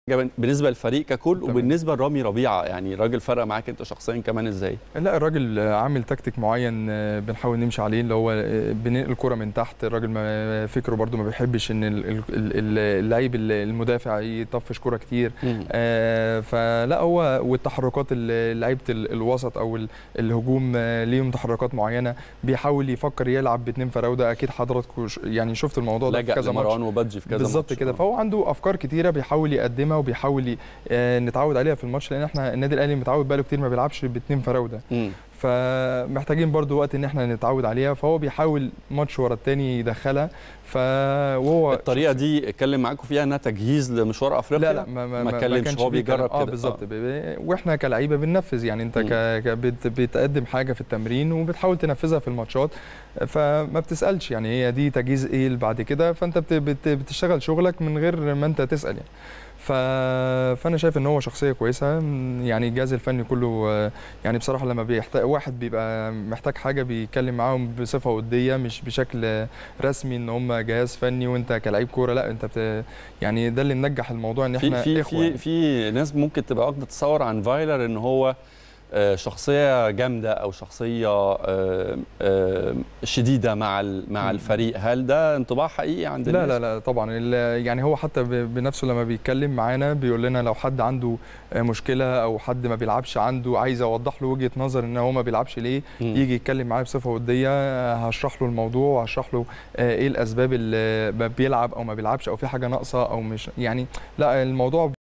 بالنسبه للفريق ككل تمام. وبالنسبه لرامي ربيعه، يعني الراجل فرق معاك انت شخصيا كمان ازاي؟ لا الراجل عامل تكتيك معين بنحاول نمشي عليه، اللي هو بننقل الكرة من تحت. الراجل ما فكره برده ما بيحبش ان اللعيب المدافع يطفش كرة كتير. فلا هو والتحركات لعيبه الوسط او الهجوم ليهم تحركات معينه، بيحاول يفكر يلعب باثنين فراوده. اكيد حضراتكم يعني شفت الموضوع ده في كذا ماتش، مروان وبادجي في كذا ماتش بالظبط كده. فهو عنده افكار كتيره بيحاول يقدمها وبيحاول نتعود عليها في الماتش، لان احنا النادي الاهلي متعود بقاله كتير ما بيلعبش باثنين فراوده. فمحتاجين برضو وقت ان احنا نتعود عليها، فهو بيحاول ماتش ورا الثاني يدخلها. وهو الطريقه دي اتكلم معاكم فيها انها تجهيز لمشوار افريقيا؟ لا ما اتكلمش، هو بيجرب كده. بالظبط. واحنا كلاعيبه بننفذ، يعني انت بتقدم حاجه في التمرين وبتحاول تنفذها في الماتشات، فما بتسالش يعني هي دي تجهيز ايه اللي بعد كده، فانت بتشتغل شغلك من غير ما انت تسال يعني. فانا شايف ان هو شخصيه كويسه، يعني الجهاز الفني كله يعني بصراحه لما بيحتاج واحد بيبقى محتاج حاجه بيتكلم معاهم بصفه وديه، مش بشكل رسمي ان هم جهاز فني وانت كلاعب كوره. لا انت يعني ده اللي منجح الموضوع ان احنا في ناس ممكن تبقى واخده تصور عن فايلر ان هو شخصيه جامده او شخصيه شديده مع الفريق. هل ده انطباع حقيقي عند الناس؟ لا طبعا. يعني هو حتى بنفسه لما بيتكلم معانا بيقول لنا لو حد عنده مشكله او حد ما بيلعبش عنده عايز اوضح له وجهه نظر ان هو ما بيلعبش ليه، يجي يتكلم معايا بصفه وديه، هشرح له الموضوع وهشرح له ايه الاسباب اللي بيلعب او ما بيلعبش او في حاجه ناقصه او مش يعني. لا الموضوع